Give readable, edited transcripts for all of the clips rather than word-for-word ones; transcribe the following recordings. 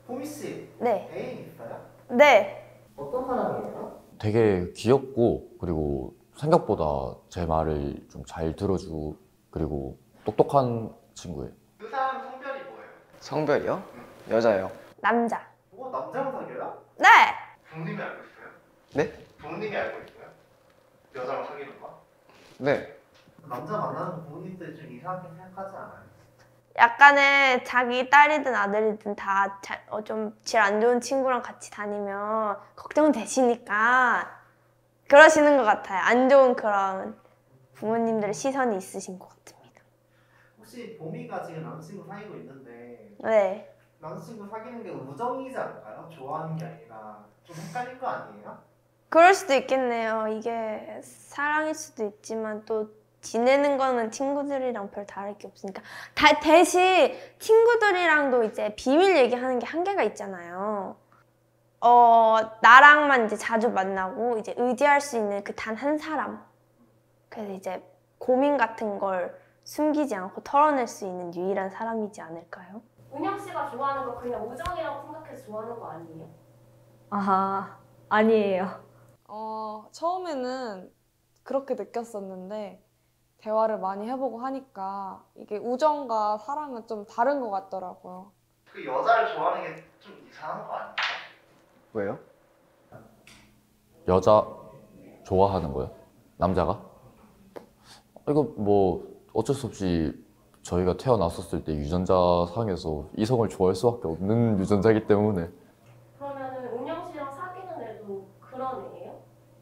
보미 씨, 네. 애인 있어요? 네. 어떤 사람이에요? 되게 귀엽고 그리고 생각보다 제 말을 좀 잘 들어주고 그리고 똑똑한 친구예요. 그 사람 성별이 뭐예요? 성별이요? 여자예요. 남자. 남자랑 사귀어요? 네. 부모님이 알고 있어요? 네? 부모님이 알고 있어요? 여자랑 사귀는 거? 네. 남자 만나는 거 부모님들이 좀 이상하게 생각하지 않아요? 약간의 자기 딸이든 아들이든 다 좀 질 안 좋은 친구랑 같이 다니면 걱정되시니까 그러시는 것 같아요. 안 좋은 그런 부모님들의 시선이 있으신 것 같습니다. 혹시 보미가 지금 남자친구 사귀고 있는데 네. 남자친구 사귀는 게 우정이지 않을까요? 좋아하는 게 아니라 좀 헷갈릴 거 아니에요? 그럴 수도 있겠네요. 이게 사랑일 수도 있지만 또 지내는 거는 친구들이랑 별 다를 게 없으니까. 대신 친구들이랑도 이제 비밀 얘기하는 게 한계가 있잖아요. 나랑만 이제 자주 만나고 이제 의지할 수 있는 그 단 한 사람. 그래서 이제 고민 같은 걸 숨기지 않고 털어낼 수 있는 유일한 사람이지 않을까요? 은영 씨가 좋아하는 거 그냥 우정이라고 생각해서 좋아하는 거 아니에요? 아하, 아니에요. 처음에는 그렇게 느꼈었는데 대화를 많이 해보고 하니까 이게 우정과 사랑은 좀 다른 것 같더라고요. 그 여자를 좋아하는 게 좀 이상한 거 아니에요? 왜요? 여자 좋아하는 거요? 남자가? 이거 뭐 어쩔 수 없이 저희가 태어났었을 때 유전자 상에서 이성을 좋아할 수밖에 없는 유전자이기 때문에. 그러면은 은영 씨랑 사귀는 애도 그런 애예요?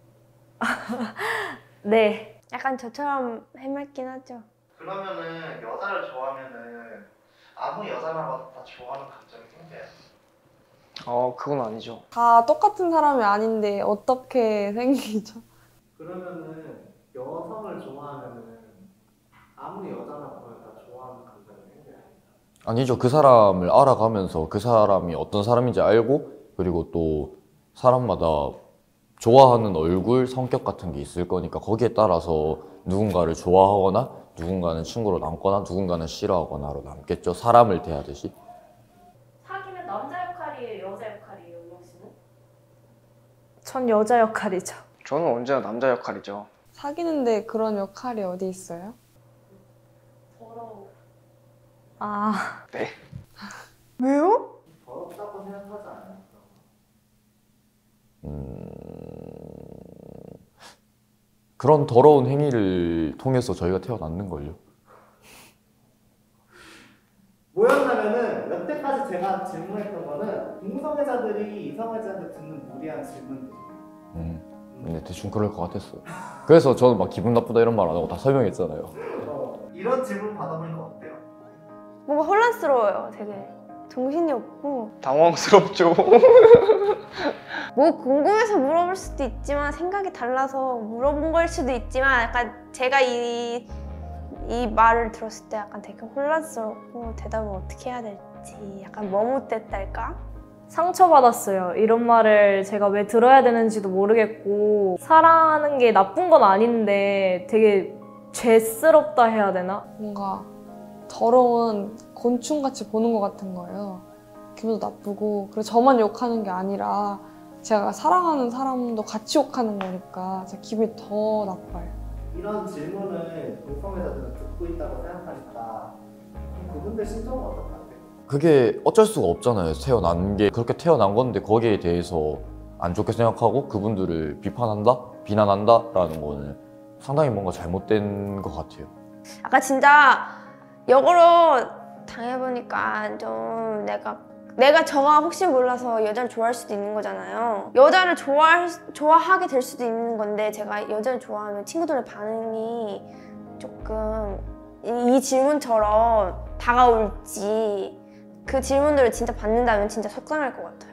네. 약간 저처럼 해맑긴 하죠. 그러면은 여자를 좋아하면은 아무 여자나 봐도 다 좋아하는 감정이 생겨요? 그건 아니죠. 다 똑같은 사람이 아닌데 어떻게 생기죠? 그러면은 여성을 좋아하면은 아무리 여자나 보면 다 좋아하는 감정이 생겨요? 아니죠. 그 사람을 알아가면서 그 사람이 어떤 사람인지 알고 그리고 또 사람마다 좋아하는 얼굴, 성격 같은 게 있을 거니까 거기에 따라서 누군가를 좋아하거나 누군가는 친구로 남거나 누군가는 싫어하거나로 남겠죠. 사람을 대하듯이. 사귀면 남자 역할이에요? 여자 역할이에요? 은영 씨는? 전 여자 역할이죠. 저는 언제나 남자 역할이죠. 사귀는데 그런 역할이 어디 있어요? 더러워. 아, 네. 왜요? 더럽다고 생각하지 않아요? 그런 더러운 행위를 통해서 저희가 태어났는걸요. 뭐였냐면은 여태까지 제가 질문했던 거는 동성애자들이 이성애자한테 듣는 무리한 질문들이에요. 근데 대충 그럴 것 같았어요. 그래서 저는 막 기분 나쁘다 이런 말 안 하고 다 설명했잖아요. 이런 질문 받아보니까 어때요? 뭔가 혼란스러워요. 되게 정신이 없고 당황스럽죠. 뭐 궁금해서 물어볼 수도 있지만 생각이 달라서 물어본 걸 수도 있지만 약간 제가 이 말을 들었을 때 약간 되게 혼란스럽고 대답을 어떻게 해야 될지 약간 머뭇댔달까? 상처받았어요. 이런 말을 제가 왜 들어야 되는지도 모르겠고 사랑하는 게 나쁜 건 아닌데 되게 죄스럽다 해야 되나? 뭔가 더러운 곤충같이 보는 것 같은 거예요. 기분도 나쁘고 그래서 저만 욕하는 게 아니라 제가 사랑하는 사람도 같이 욕하는 거니까 제 기분이 더 나빠요. 이런 질문을 동성애자들은 듣고 있다고 생각하니까 그럼 그분들 심정은 어떨 것 같아요? 그게 어쩔 수가 없잖아요. 태어난 게 그렇게 태어난 건데 거기에 대해서 안 좋게 생각하고 그분들을 비판한다? 비난한다? 라는 거는 상당히 뭔가 잘못된 것 같아요. 약간 진짜 역으로 당해보니까 좀 내가 저가 혹시 몰라서 여자를 좋아할 수도 있는 거잖아요. 여자를 좋아하게 될 수도 있는 건데 제가 여자를 좋아하면 친구들의 반응이 조금 이 질문처럼 다가올지 그 질문들을 진짜 받는다면 진짜 속상할 것 같아요.